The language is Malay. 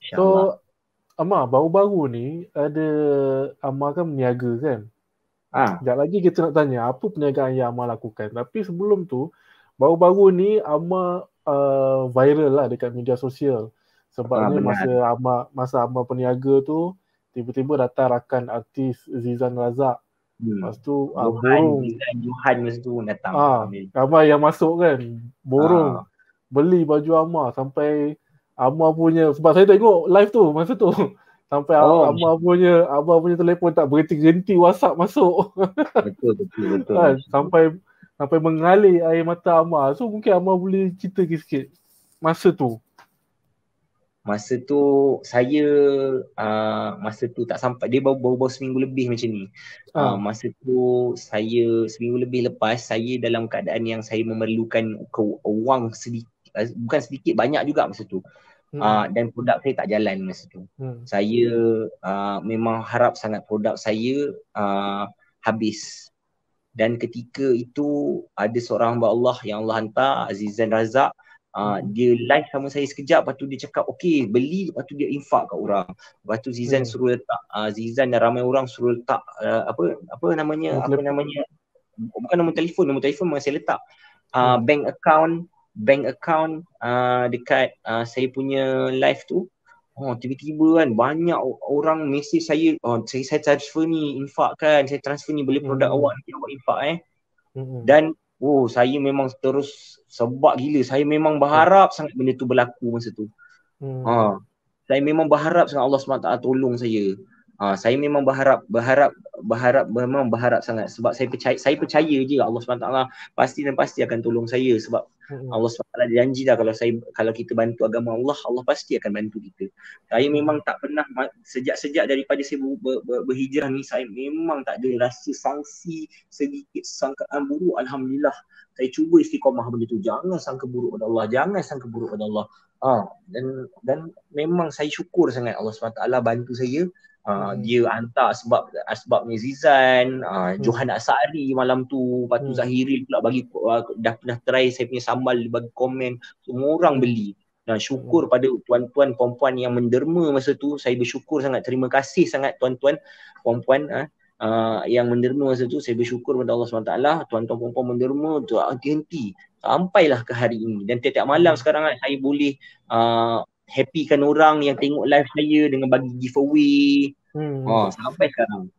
InsyaAllah. So Amar, baru-baru ni ada Amar kan berniaga kan. Sekejap lagi kita nak tanya apa perniagaan yang Amar lakukan. Tapi sebelum tu, baru-baru ni Amar viral lah dekat media sosial. Sebabnya masa Amar berniaga tu, tiba-tiba datang rakan artis Zizan Razak. Lepas tu borong. Johan masa tu datang. Ramai yang masuk kan. Borong. Beli baju Amar sampai Amar punya, sebab saya tengok live tu masa tu. Sampai Amar punya telefon tak berhenti-henti WhatsApp masuk. Betul. Sampai mengalir air mata Amar. So mungkin Amar boleh cerita sikit masa tu. Masa tu tak sampai, dia baru seminggu lebih macam ni. Masa tu saya seminggu lebih lepas, saya dalam keadaan yang saya memerlukan wang sedikit, bukan sedikit, banyak juga masa tu. Dan produk saya tak jalan masa tu. Saya memang harap sangat produk saya habis. Dan ketika itu ada seorang hamba Allah yang Allah hantar, Zizan Razak. Dia live sama saya sekejap, lepas tu dia cakap okey beli, lepas tu dia infak kat orang. Lepas tu Zizan suruh letak, Zizan dan ramai orang suruh letak apa namanya bukan nombor telefon memang saya letak bank account dekat saya punya live tu. Tiba-tiba kan banyak orang mesej saya, saya transfer ni, infakkan, saya transfer ni, beli produk awak ni, awak infak Dan saya memang terus sebab gila, saya memang berharap sangat benda tu berlaku masa tu. Saya memang berharap sangat Allah SWT tolong saya. Saya memang berharap sangat, sebab saya percaya je Allah SWT pasti akan tolong saya, sebab Allah SWT janji dah, kalau kita bantu agama Allah, Allah pasti akan bantu kita. Saya memang tak pernah, sejak daripada saya berhijrah ni, saya memang tak ada rasa sangsi sedikit, sangkaan buruk. Alhamdulillah, saya cuba istiqamah benda tu, jangan sangka buruk pada Allah, dan memang saya syukur sangat Allah SWT bantu saya. Dia hantar asbab ni Zizan, Johan Asari malam tu, lepas tu Zahiri pula bagi, dah pernah try saya punya sambal, bagi komen, semua orang beli. Dan syukur pada tuan-tuan puan-puan yang menderma masa tu, saya bersyukur sangat, terima kasih sangat tuan-tuan puan-puan yang menderma masa tu. Saya bersyukur pada Allah SWT, tuan-tuan puan-puan menderma tu henti-henti sampailah ke hari ini. Dan tiap-tiap malam sekarang saya boleh happykan orang yang tengok live saya dengan bagi giveaway sampai sekarang.